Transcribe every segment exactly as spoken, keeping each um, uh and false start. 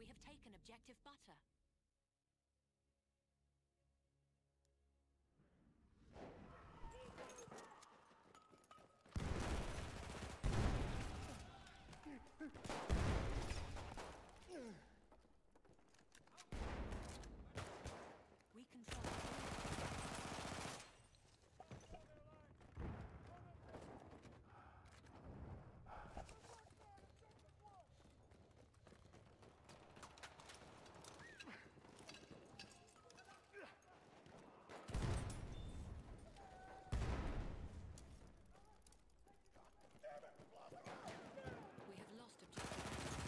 We have taken objective butter. We control. We have lost objective.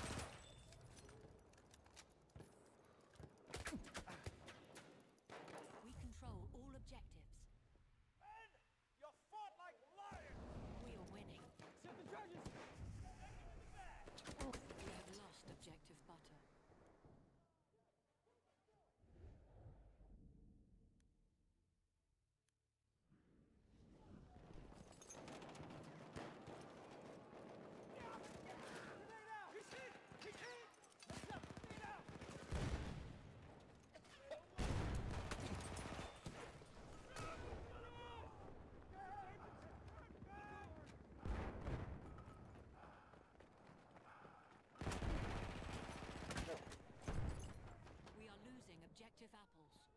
We control all objectives. Men! You fought like lions! We are winning. Set the charges! We have lost objective butter. We are losing objective apples.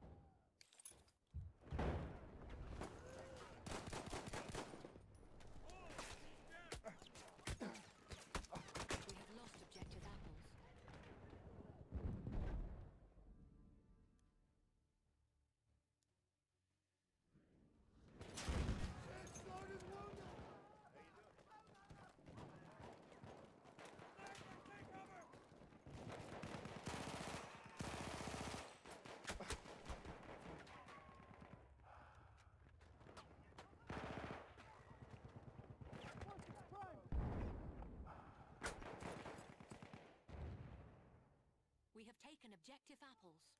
We have lost objective apples. We have taken objective apples.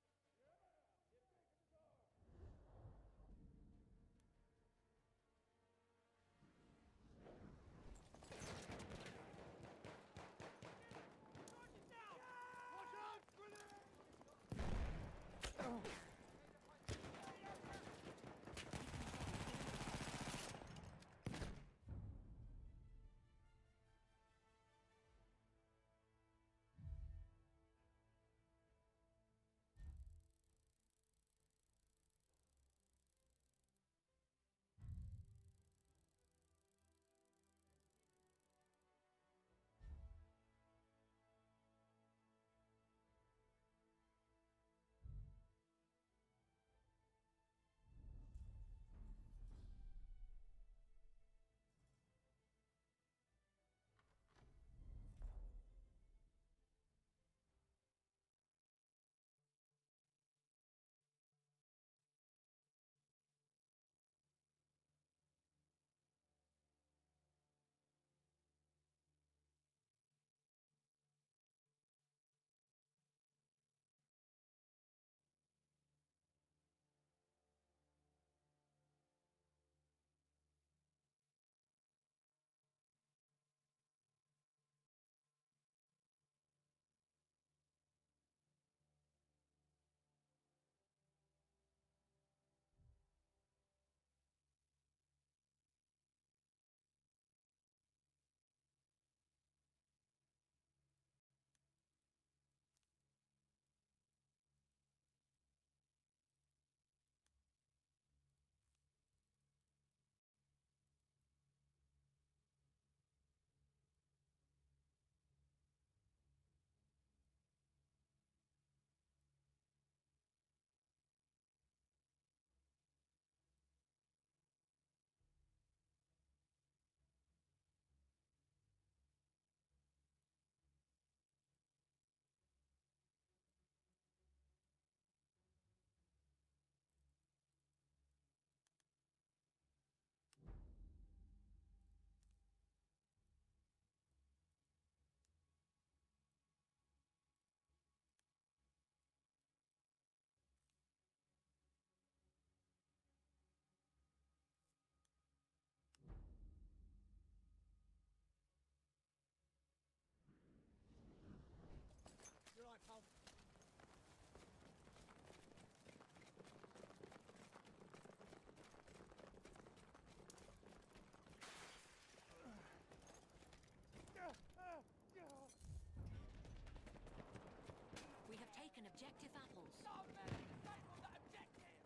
objective apples. Stop me! Disable that objective!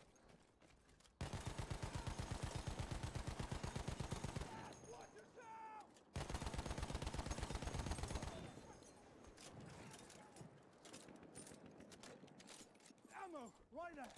Watch yourself! Ammo! Right there!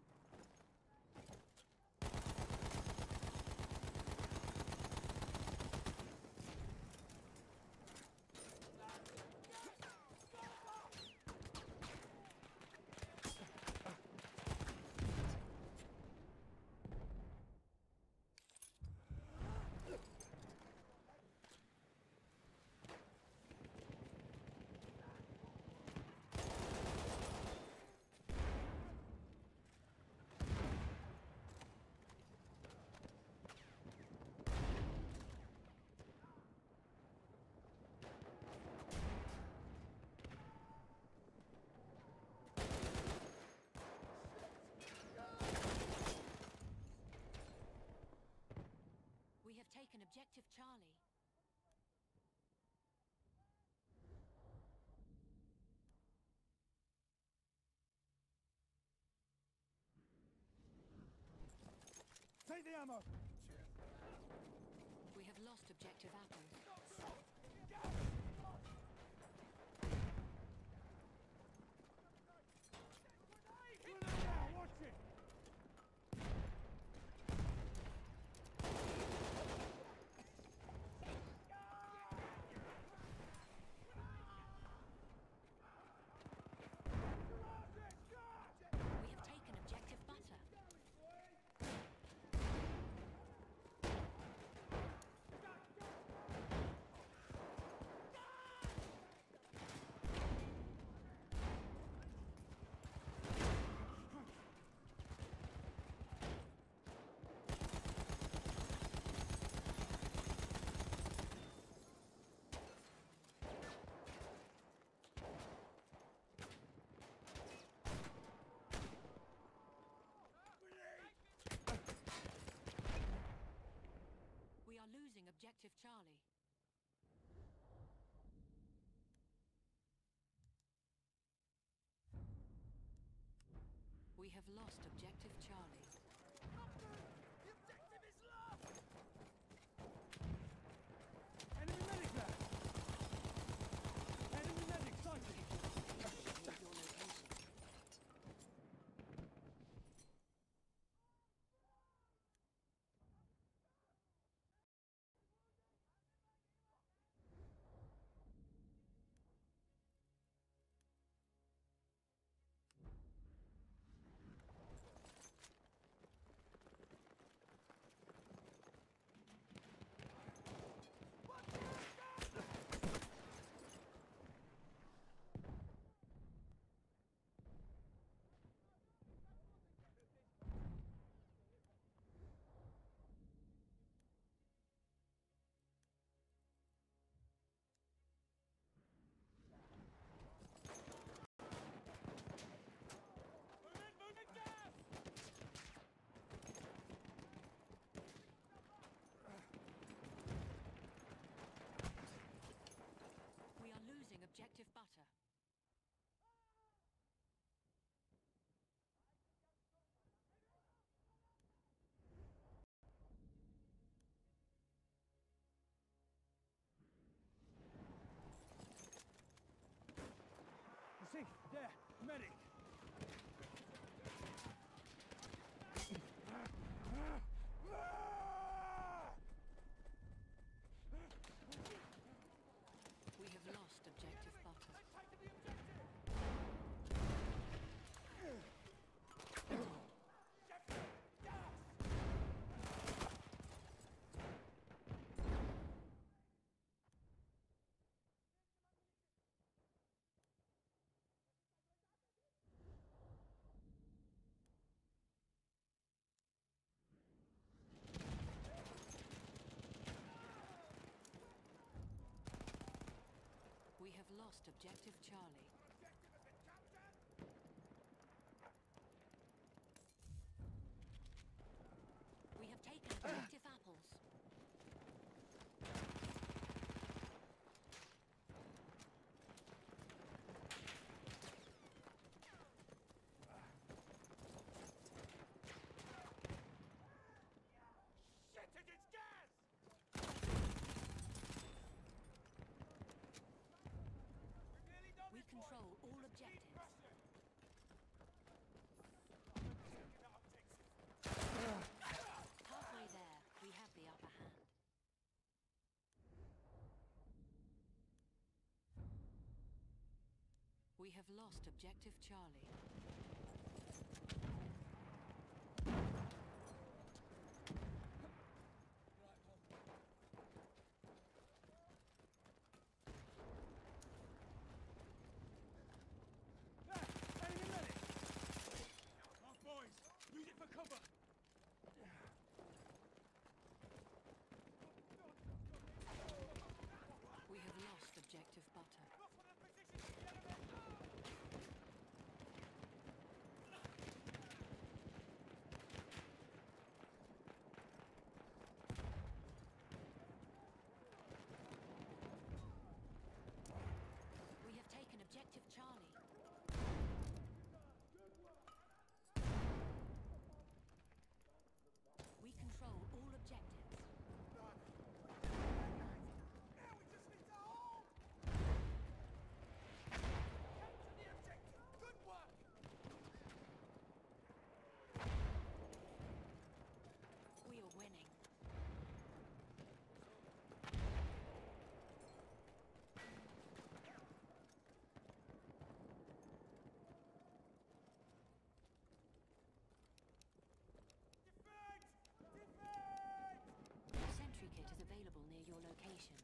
We have taken objective Charlie. Take the ammo! We have lost objective apples. Watch it! We have taken objective butter. We are losing objective Charlie. We have lost objective Charlie. The objective is lost! Enemy medic there! Enemy medic sighted! Your location. Moving, moving gas! We are losing objective butter. You see, there, medic. We have lost objective butter. We have lost objective Charlie. We have taken objective apples. We have lost objective Charlie. We have lost objective butter. We have taken objective Charlie. We control all objectives. Now we just need to hold! Capture the objective! Good work! We are winning. Defend! Defend! Sentry kit is available near your location.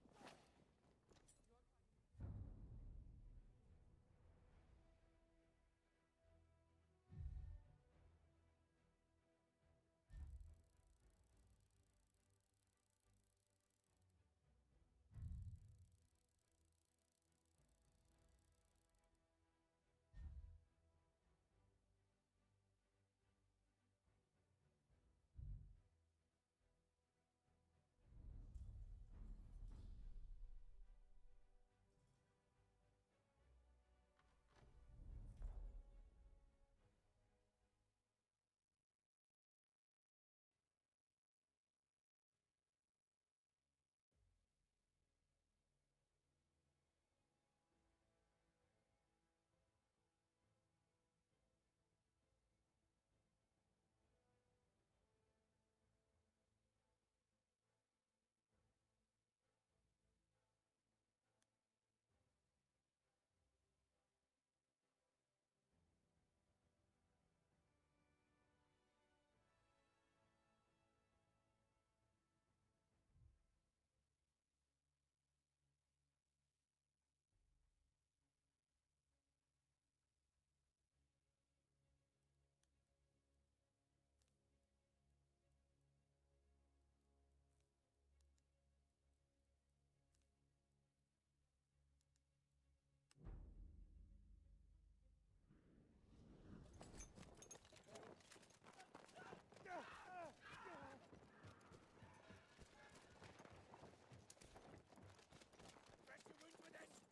Press your wounds with it!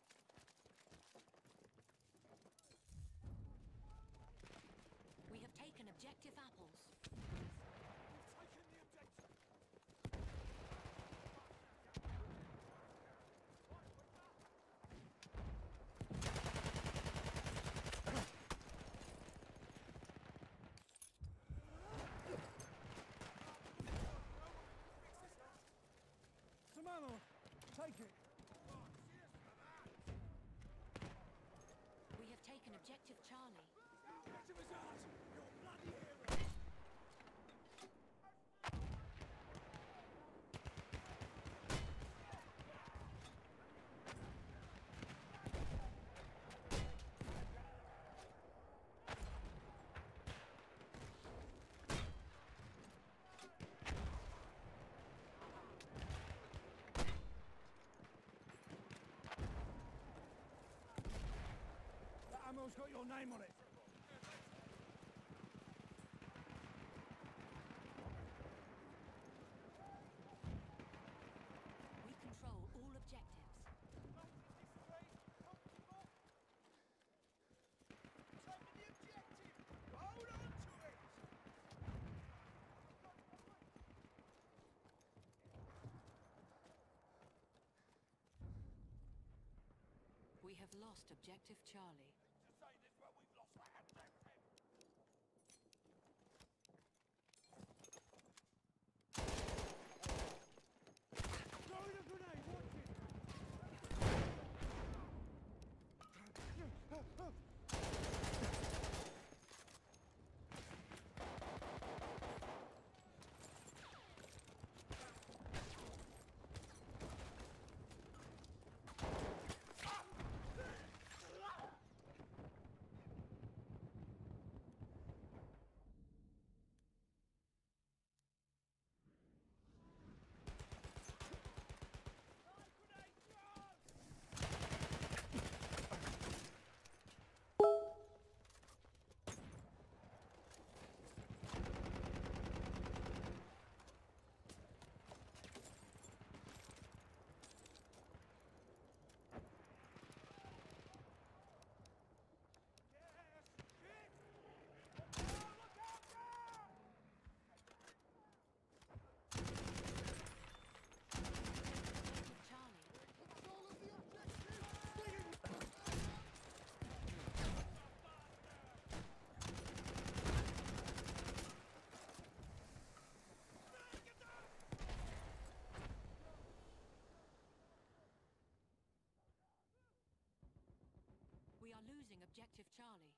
We have taken objective apples. Taken the objective! Some ammo. Take it. We have taken objective Charlie. Objective is ours! You're bloody heroes! That ammo's got your name on it. We control all objectives. Taking the objective! Hold on to it! We have lost objective Charlie. To say this, but we've lost that objective! Throw in a grenade. Watch it. objective Charlie.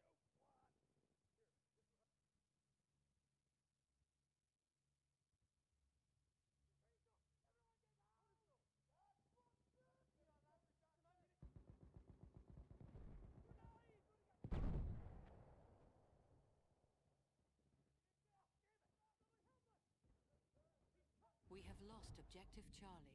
We have lost objective Charlie.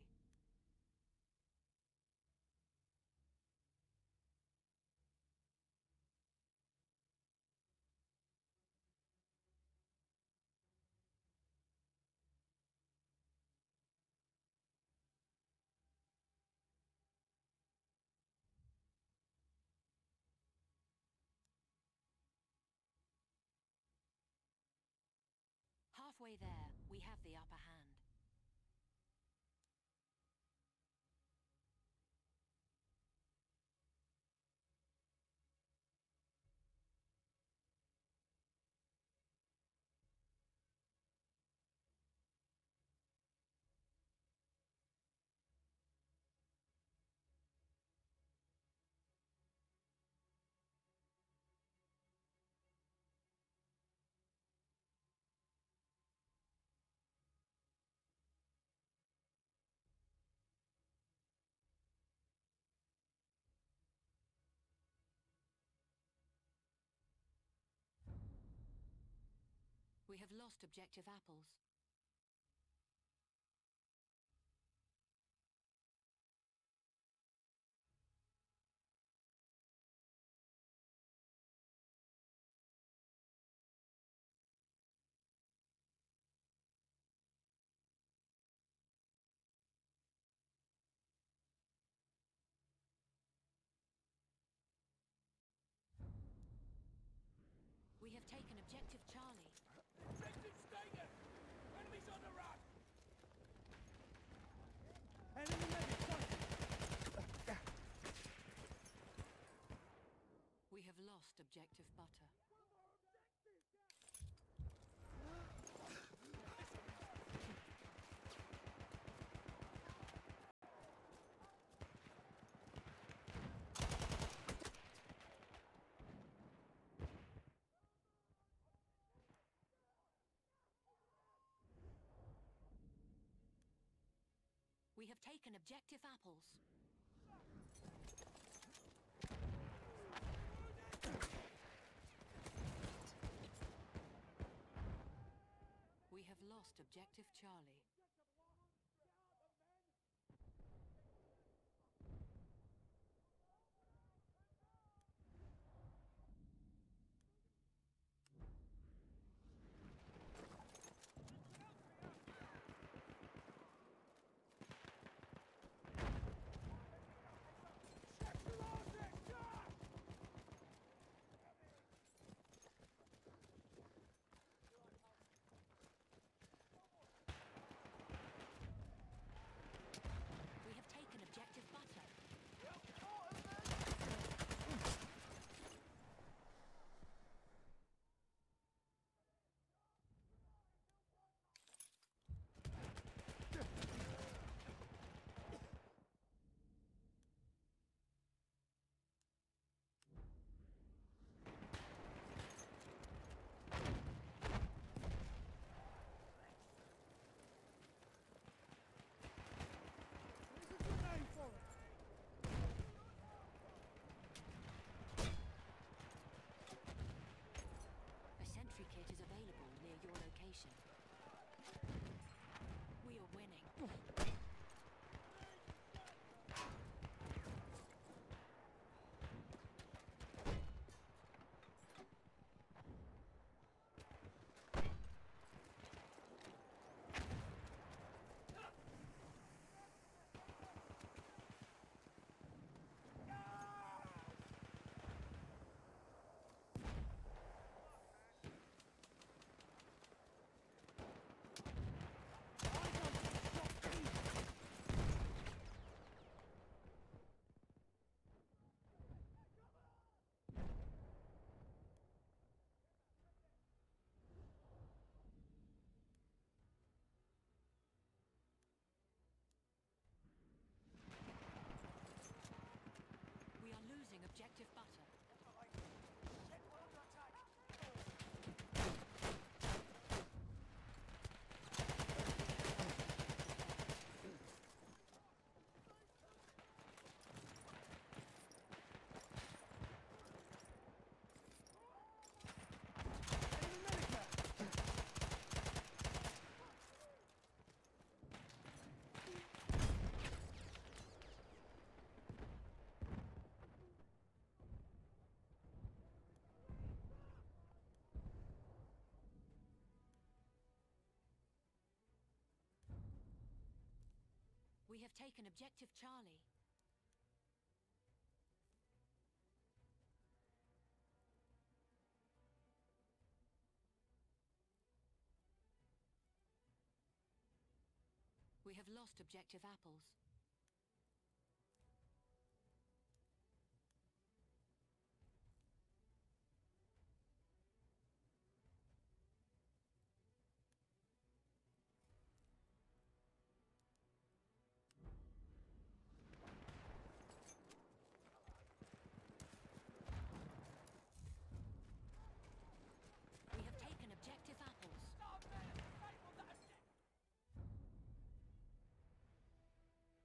Halfway there, we have the upper hand. We have lost objective apples. We have taken objective Charlie. Objective's taken! Enemies on the run! Enemy medic sighted! We have lost objective Butter. We have taken objective apples. We have lost objective Charlie. We are winning. We have taken objective Charlie. We have lost objective apples. We have taken objective apples. Stop there! Faithful to object-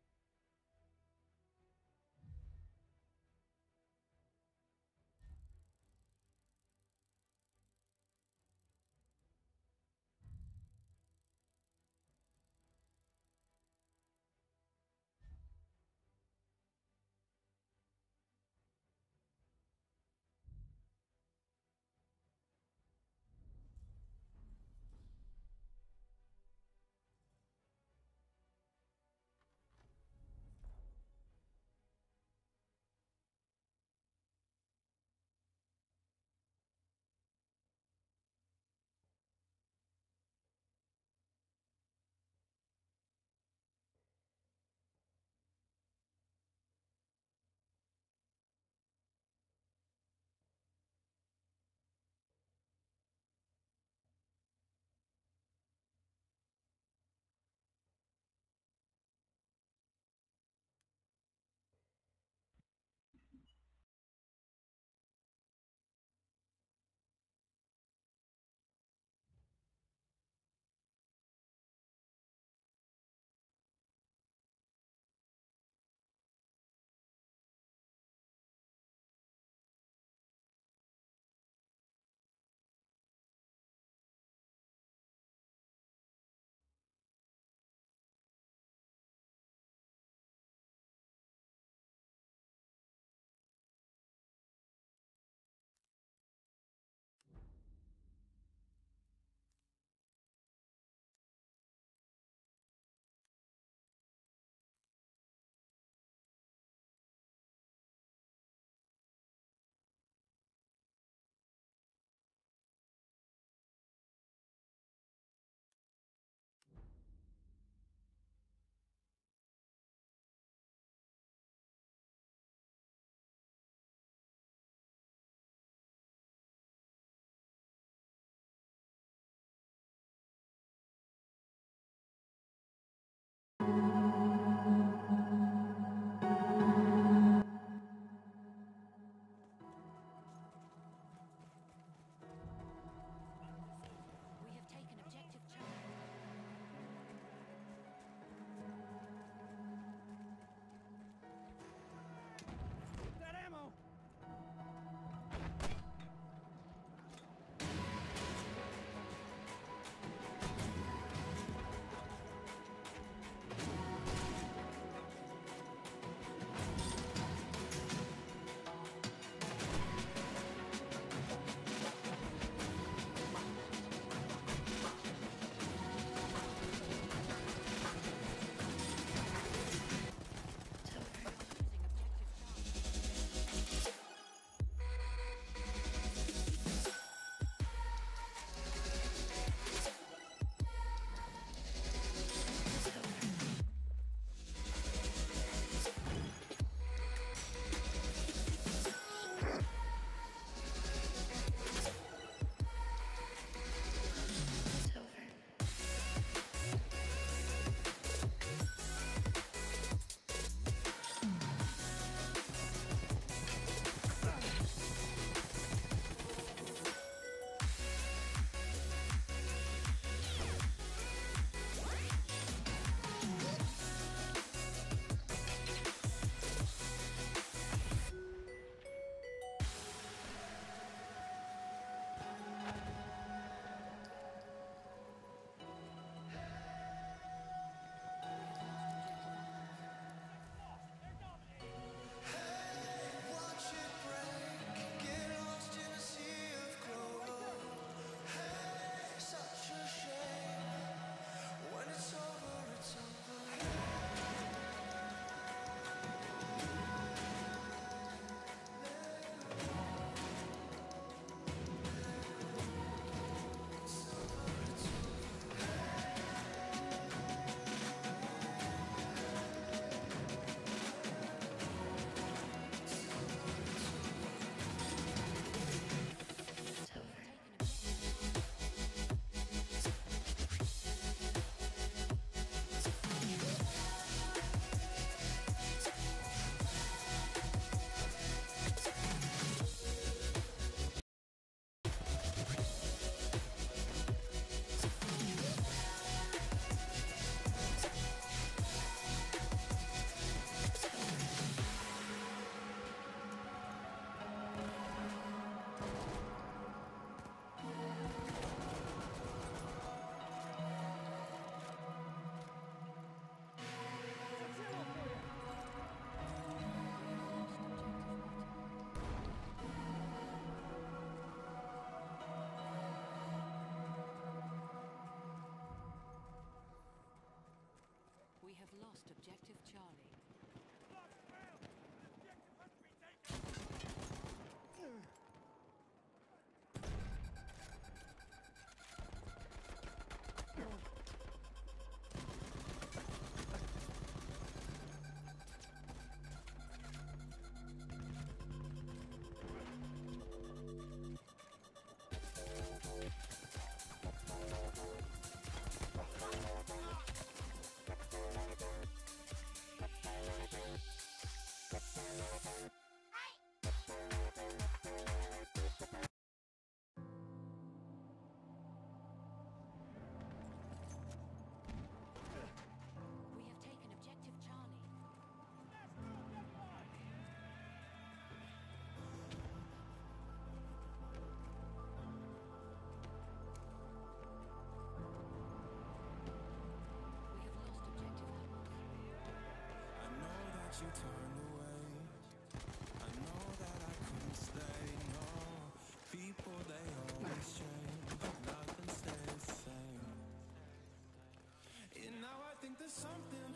you turned away. I know that I couldn't stay, no. People, they always change, nothing stays the same. And now I think there's something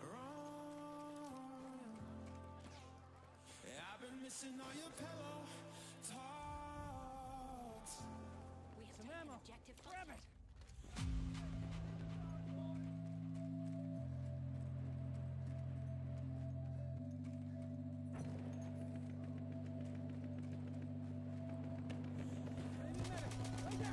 wrong. I've been missing all your pillow talks. We have Some taken ammo. objective Grab Butter. it. Enemy medic, right there.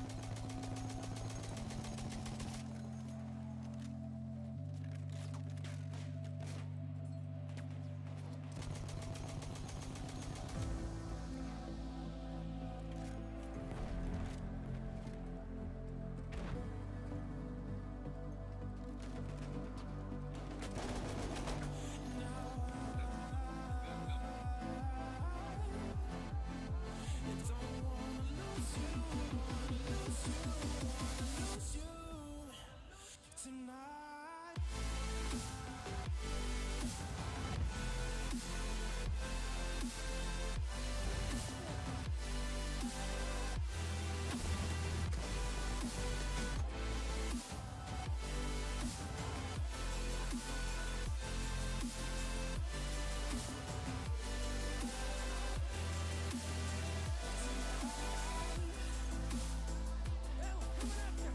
Tonight, Hell, coming after.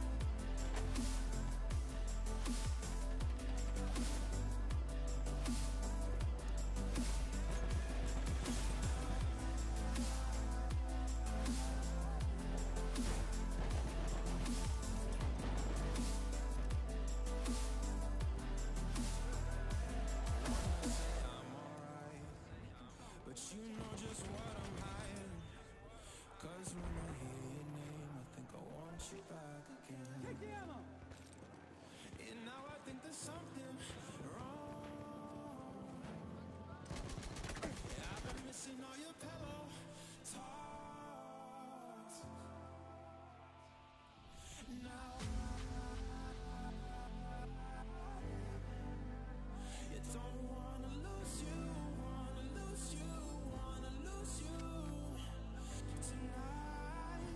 but you know just what I'm hiding. Cause when I hear your name, I think I want you back again. Take the ammo. And now I think there's something wrong. Yeah, I've been missing all your pillow talks. Now you don't wanna lose you, wanna lose you, wanna lose you tonight.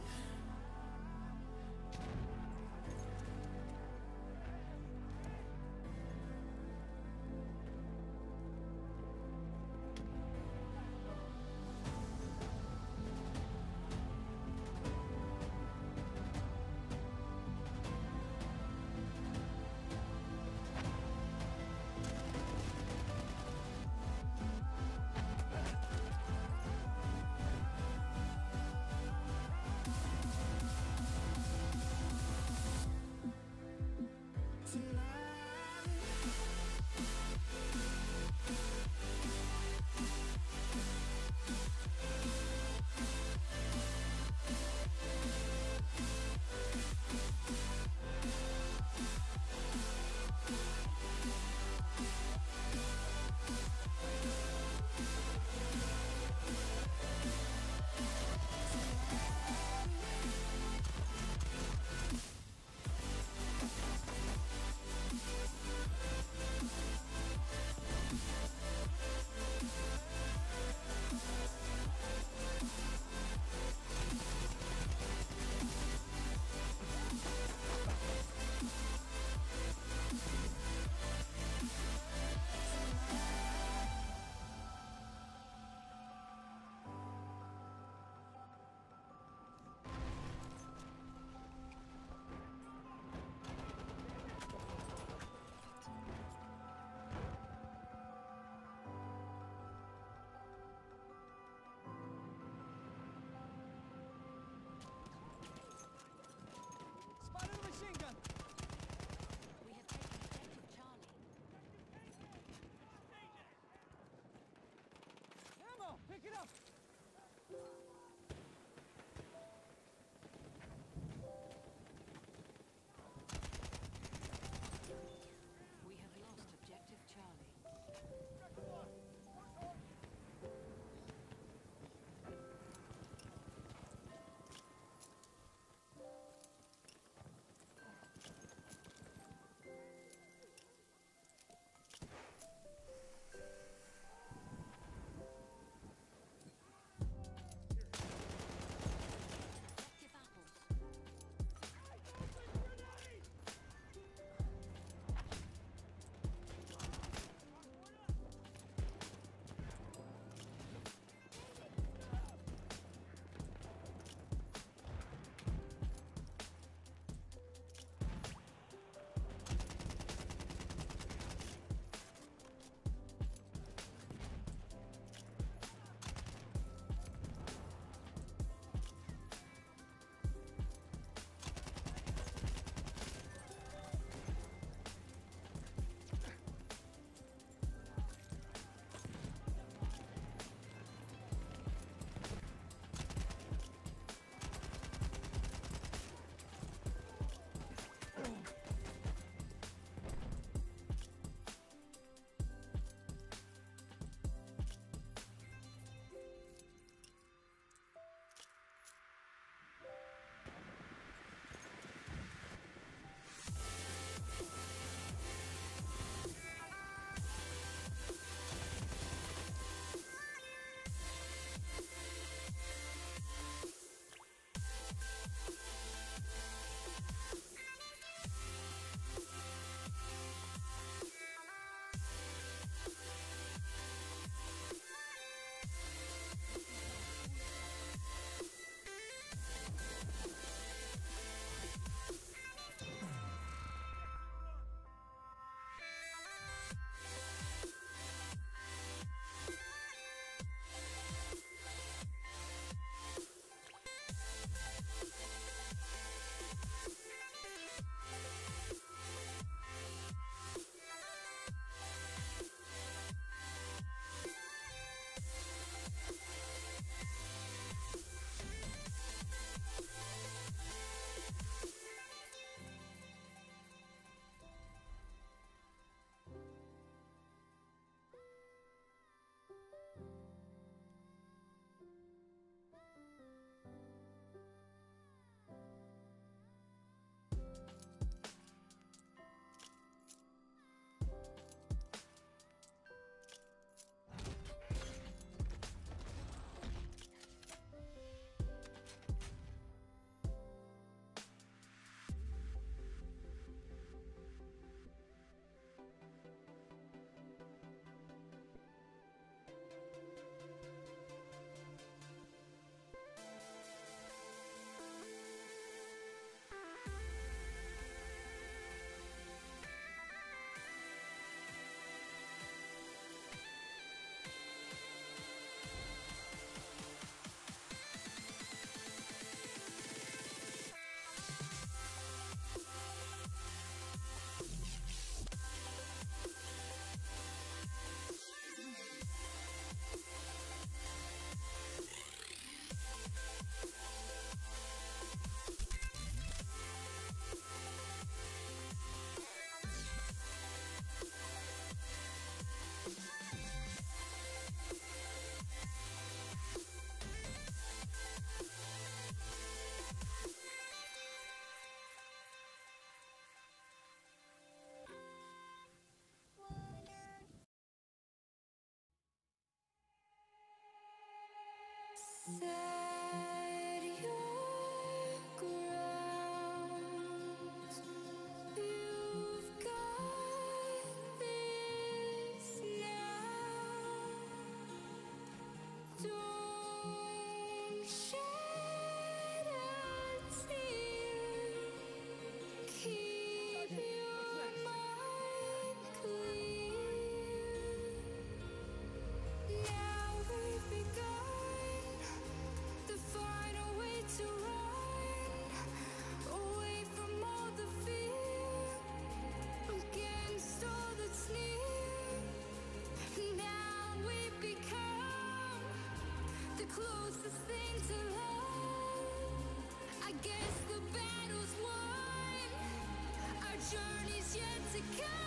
to love. I guess the battle's won. Our journey's yet to come.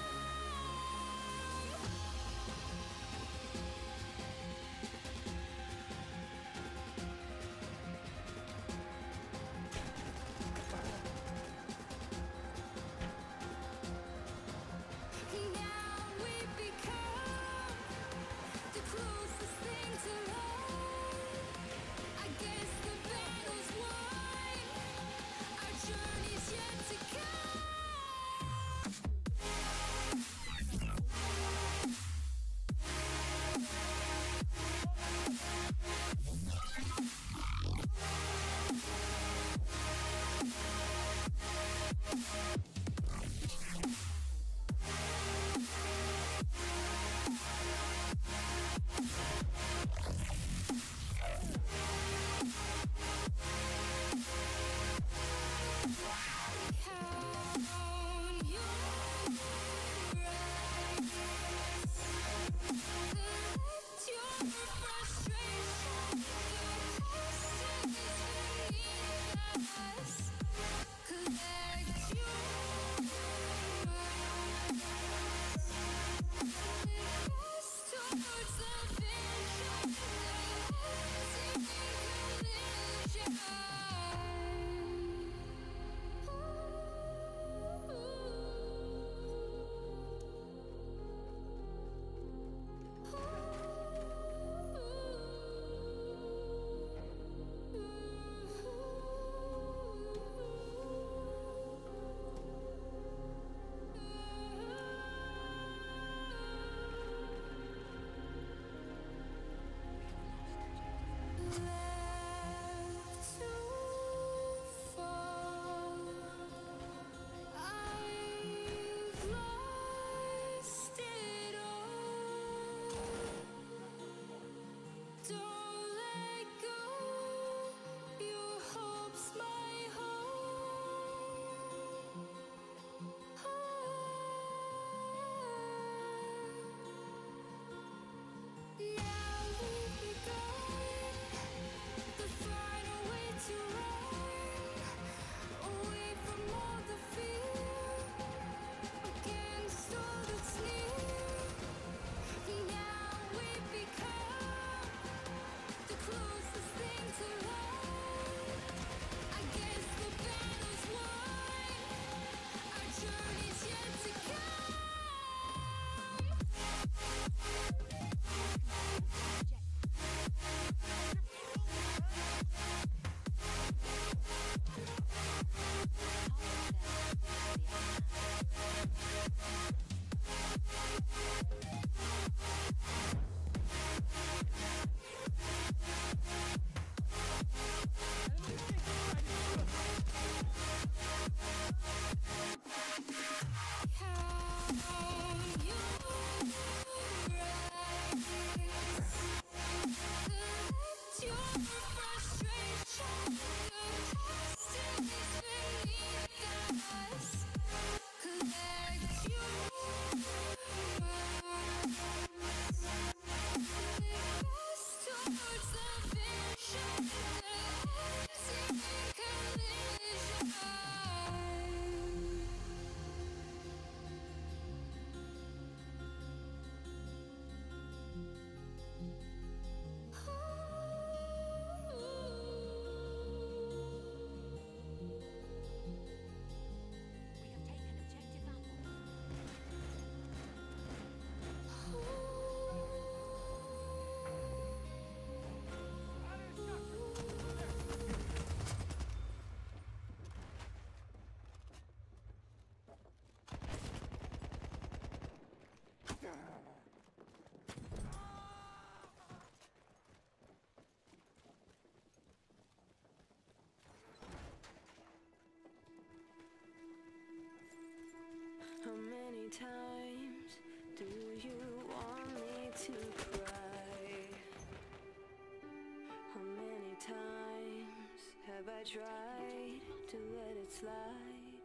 Now we've become the closest thing to love. I guess the battle's won. Our journey's yet to come. Count your rights. Let your frustration get beneath us. Collect your minds. Press towards the vision. Collision. Left to fall. I've lost it all. Don't let go. Your hope's my home. Now we've begun the final way to run away from all the fear, against all that's near. Now we've become the closest thing to love. I guess the battle's won. Our journey's yet to come. Count your rights. Let your frustration get beneath us. Collect your minds. Press towards the vision. Collision. How many times do you want me to cry? How many times have I tried to let it slide?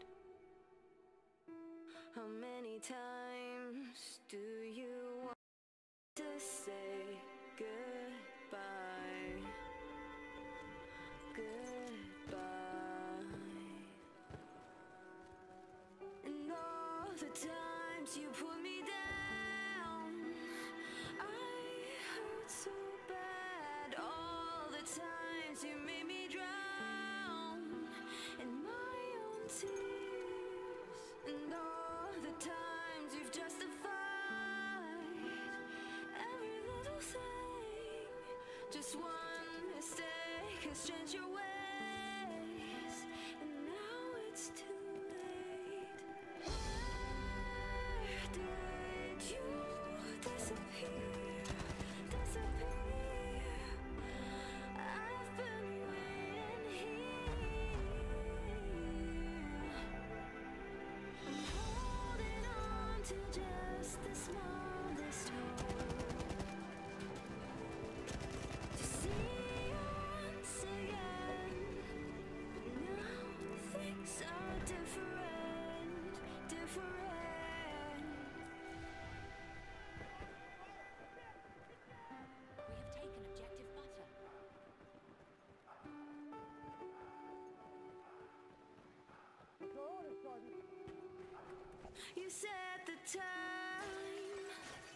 How many times do you want to say goodbye? times you put me down, I hurt so bad. All the times you made me drown in my own tears, and all the times you've justified every little thing. Just one mistake has changed your ways, and now it's too late. Where did you disappear? Disappear? I've been waiting here. I'm holding on to just the smallest hope to see you once again. But now things are different, different. We have taken objective butter. You said the time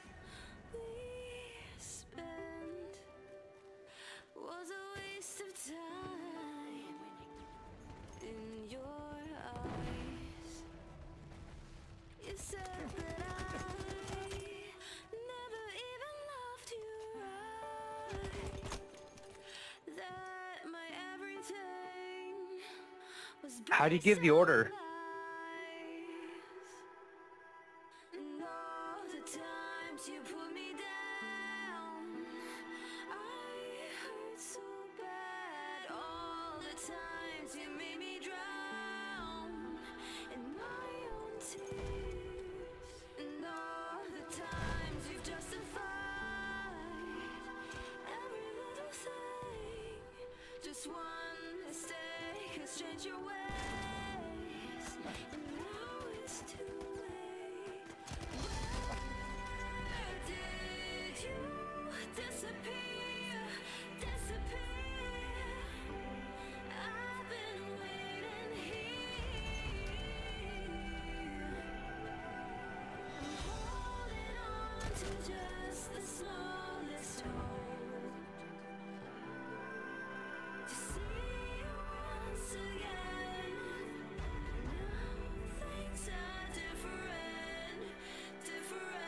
we spent was a waste of time in your eyes. You said that I never even loved you right, that my everything was How do you based give the order? on lies. And all the times you put me down, I hurt so bad. All the times you made me drown in my own tears, and all the times you've justified every little thing. Just one mistake has changed your ways, and now it's too late. Where did you disappear? Disappear? I've been waiting here. I'm holding on to just the smallest hope to see you once again. Now things are different, different.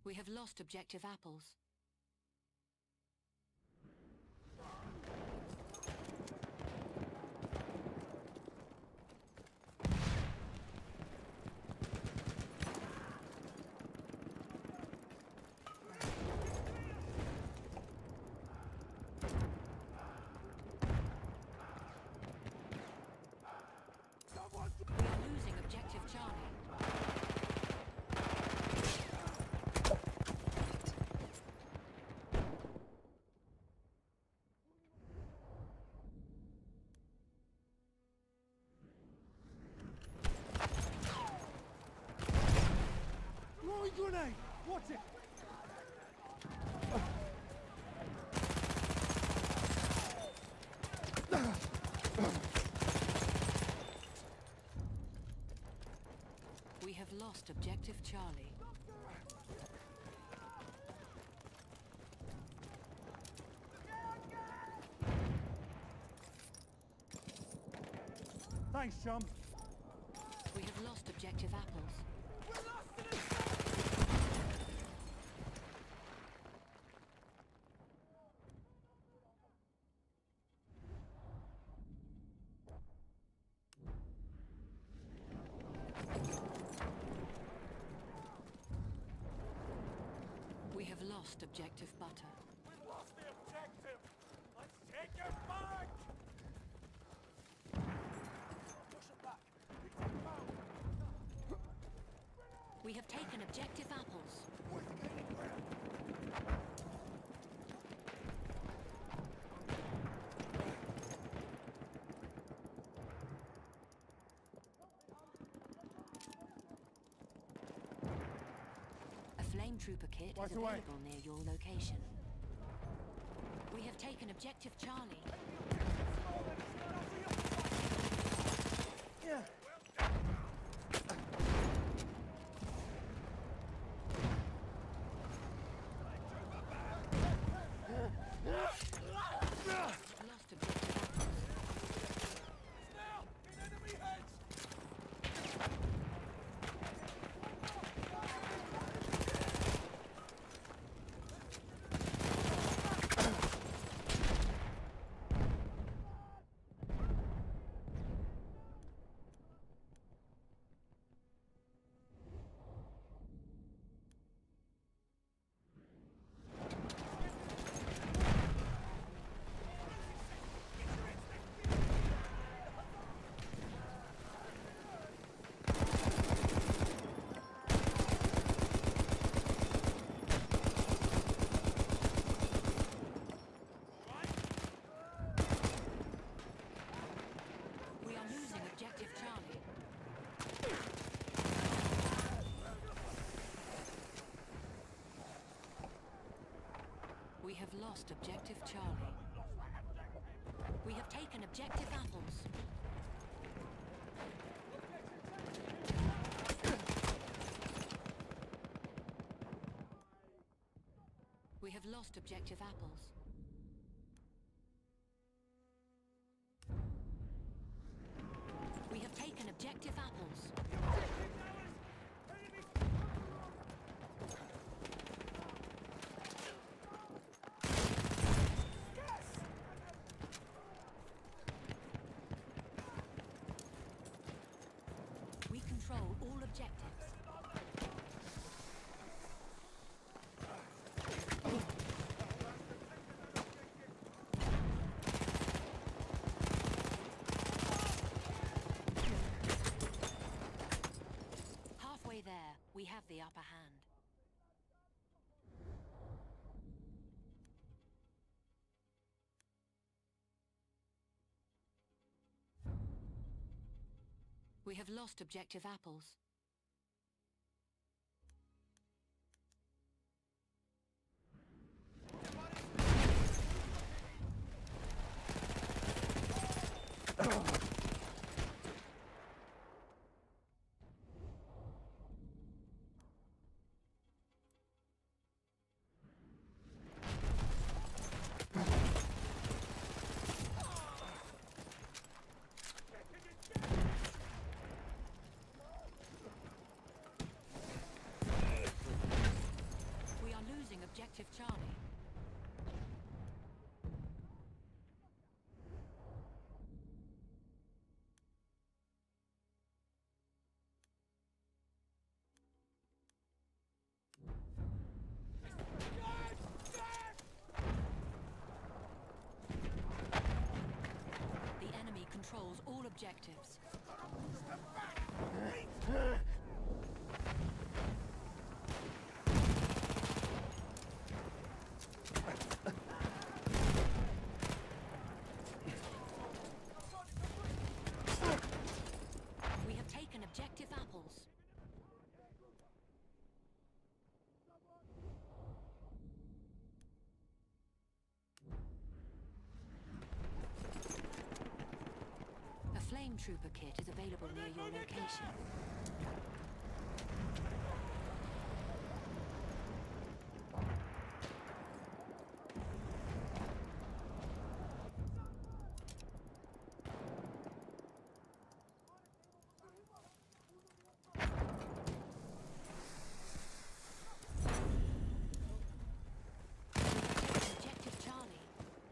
We have lost objective apples. We are losing objective Charlie. Throwing grenade! Watch it! We have lost objective Charlie. Thanks, chum. We have lost objective apples. We're lost in a We have lost objective butter. We've lost the objective! Let's take it back! Push it back. It's inbound. We have taken objective apples. A flame trooper kit Right is away. available near your location. We have taken objective Charlie. Yeah. We've lost objective apples. Now! In enemy heads! We are losing objective Charlie. We have lost objective Charlie. We have taken objective apples. We have lost objective apples. We have taken objective apples. We control all objectives. Halfway there, we have the upper hand. We have lost objective apples. objectives. We have taken objective apples. A flame trooper kit is available near your location. Objective Charlie.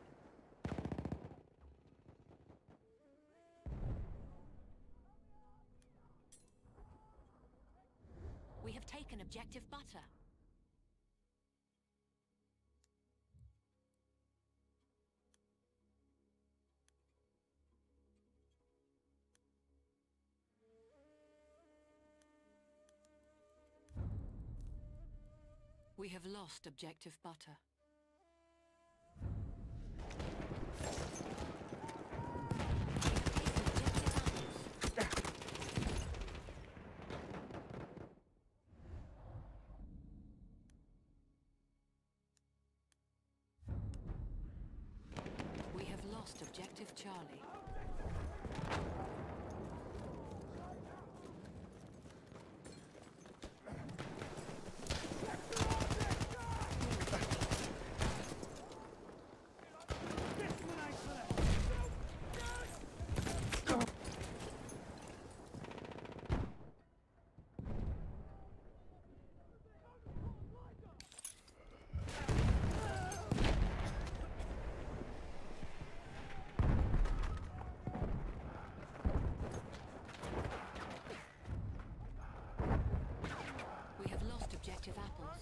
We have taken objective butter. We have lost objective butter. We have lost objective Charlie. We have lost objective apples.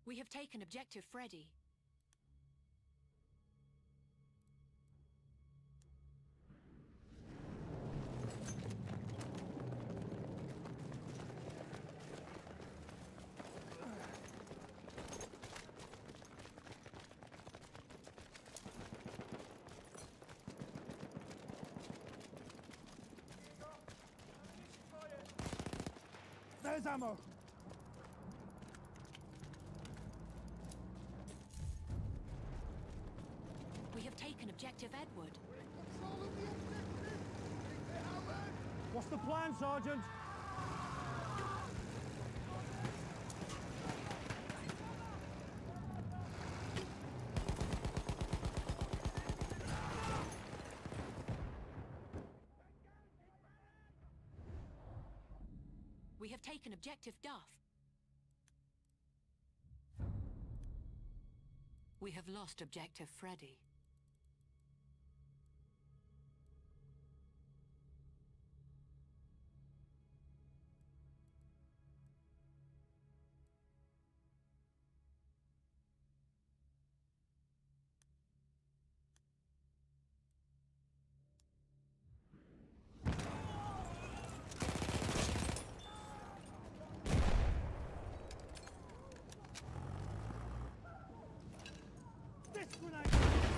We have taken objective Freddy. There's ammo. We have taken objective Edward. What's the plan, Sergeant? We have taken objective Duff. We have lost objective Freddy. This grenade!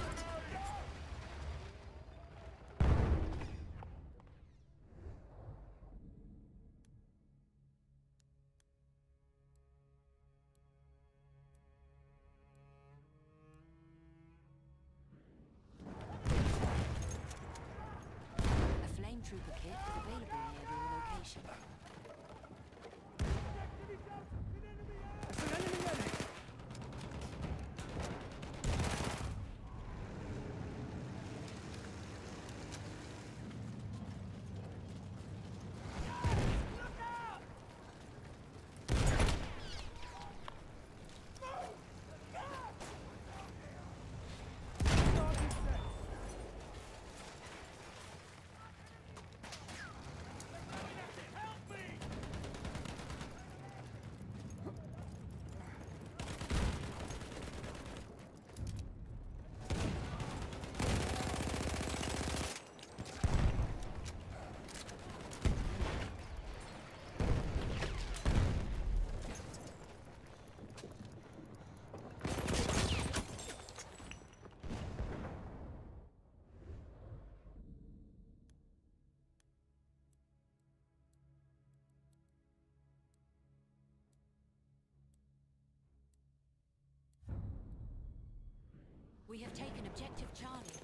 A flame trooper kit is available near your location. There's an enemy ready! We have taken objective Charlie.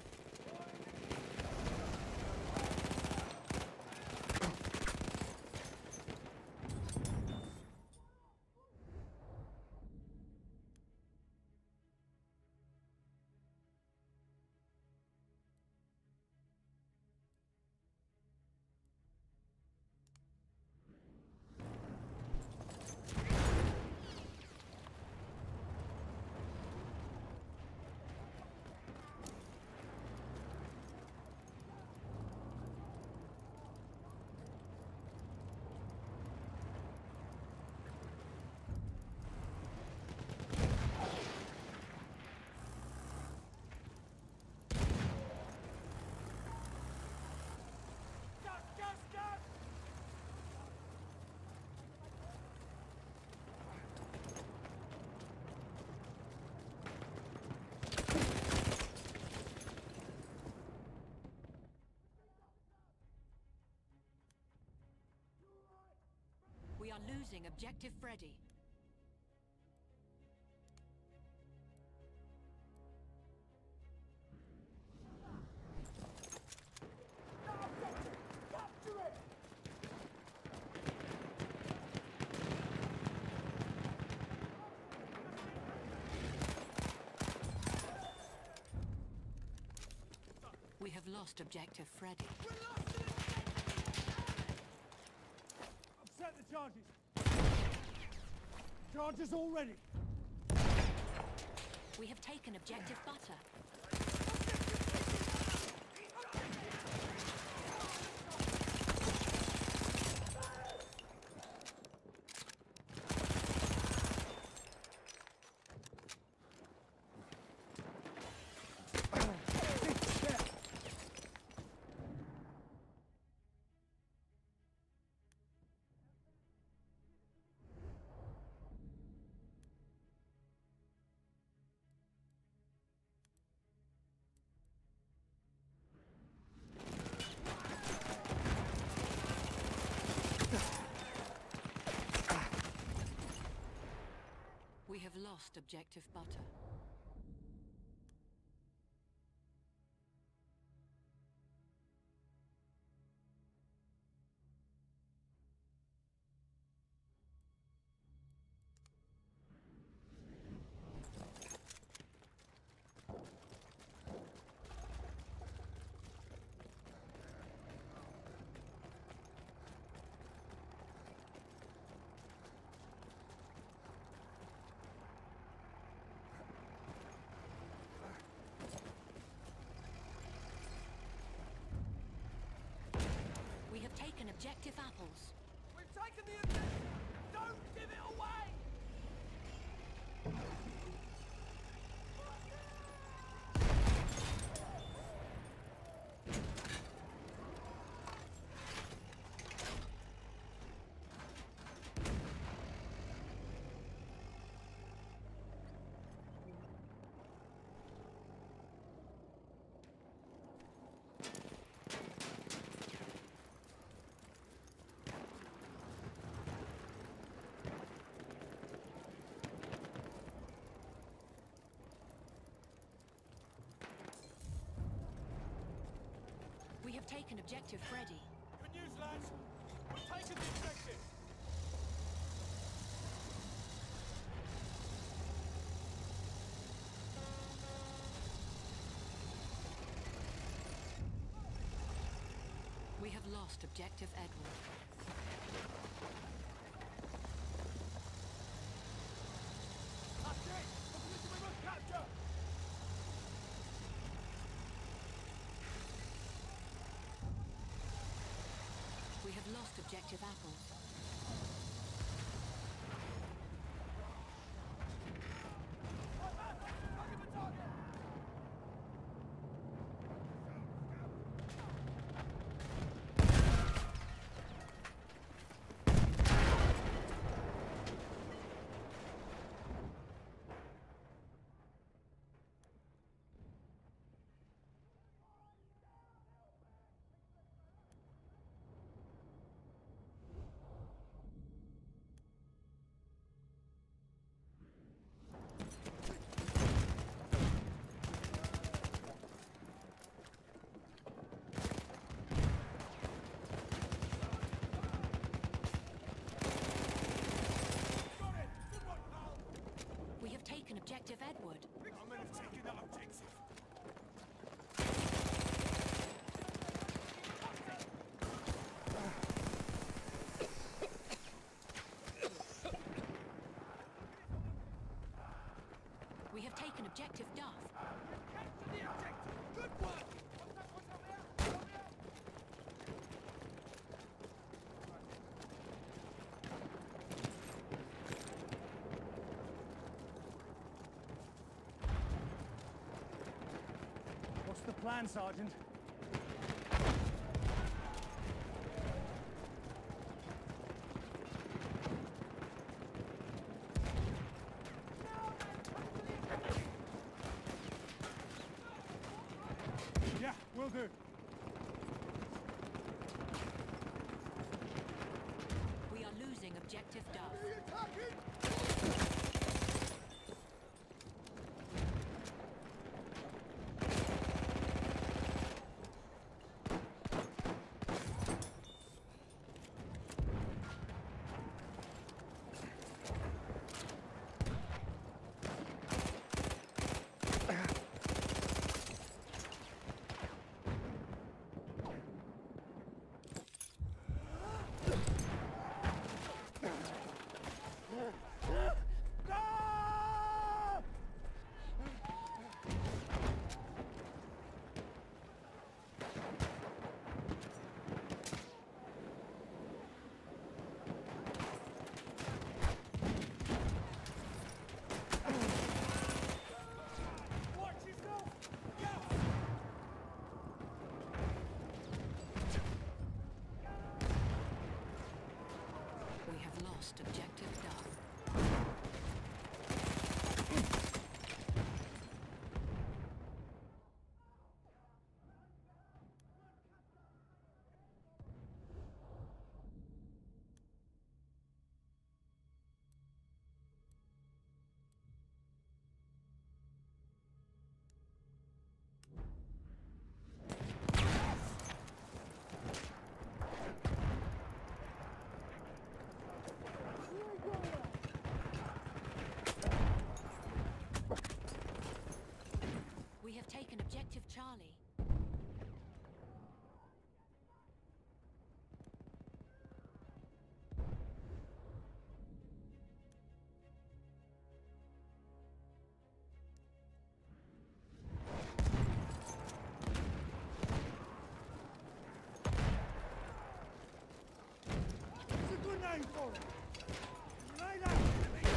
We are losing objective Freddy. We have lost objective Freddy. Set the charges! Charges all ready! We have taken objective Butter. lost objective butter. We have taken objective apples. We've taken the objective! Don't give it away! We have taken objective Freddy. Good news, lads! We've taken the objective! We have lost objective Edward. That's it! The position we must capture! We have lost objective apples. Target the target! Got it! Good work, pal! We have taken objective Edward. I'm gonna take you that objective! We have taken objective Duff. Capture the objective! Good work! What's up, what's up there? Over there! What's the plan, Sergeant? Yeah, will do. We are losing objective Duff. name for it. Lay down, enemy.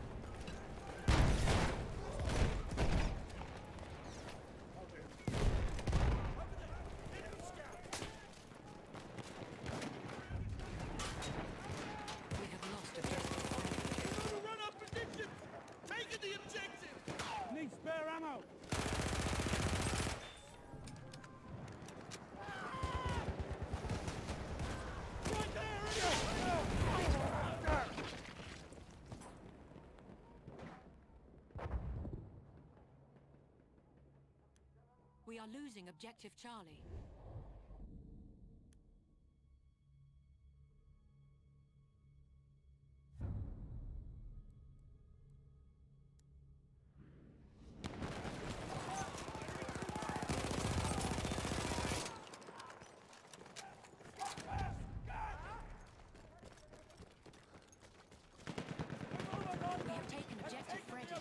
We have lost objective. Run up position! Make it the objective! Need spare ammo. Right there! We are losing objective Charlie. We have taken objective Freddy.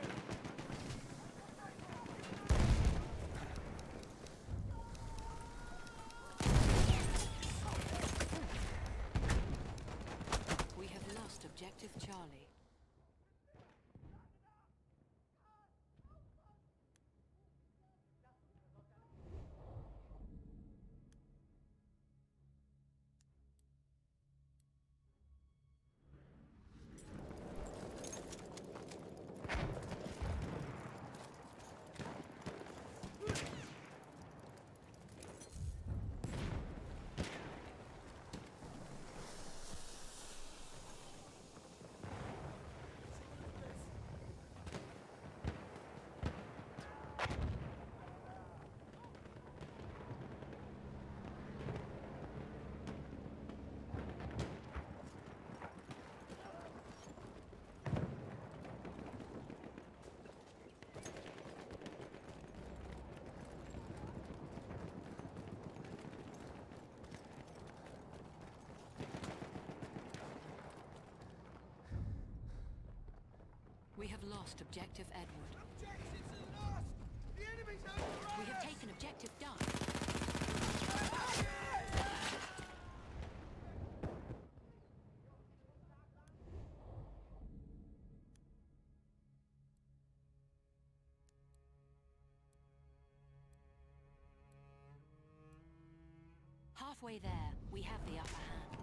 We have lost objective Charlie. We have lost objective Edward. Objectives are lost! The enemy's overrun We have us! taken objective Duck. Halfway there, we have the upper hand.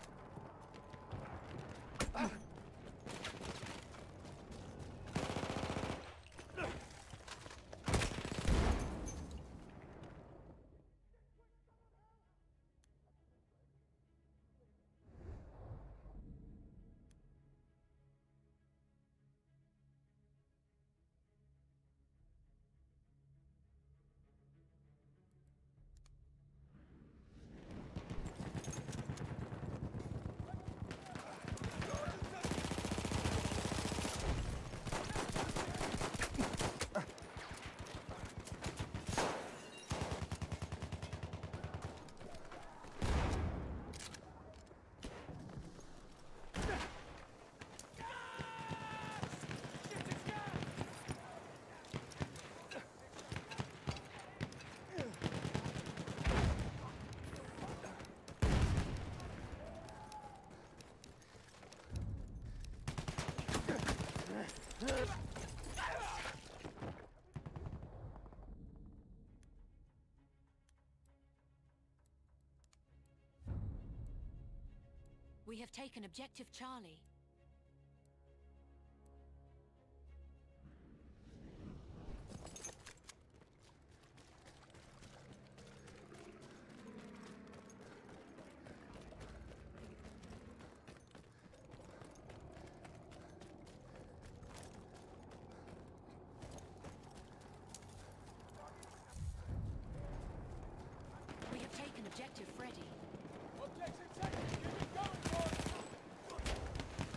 We have taken objective Charlie. We have taken objective Freddy. Objective taken! Keep it going, boys!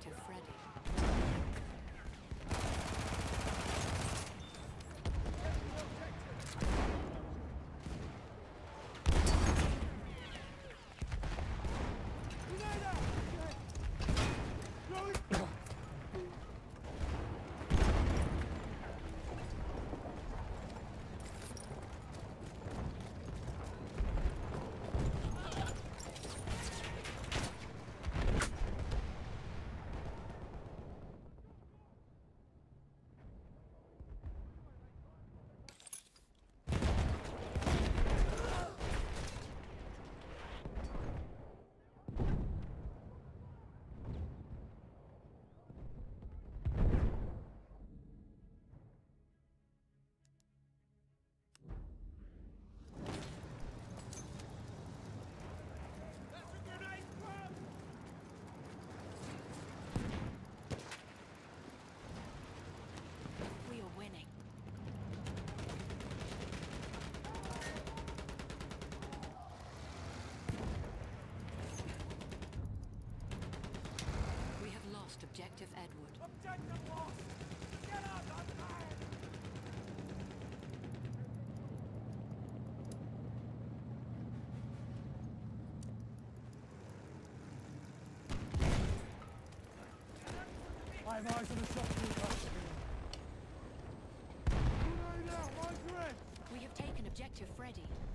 objective Freddy. That's a grenade, Grub! We are winning. We have lost objective Edward. Objective lost! Get up, I'm tired! I have eyes on the shop trooper. Grenade out, mine's red! We have taken objective Freddy.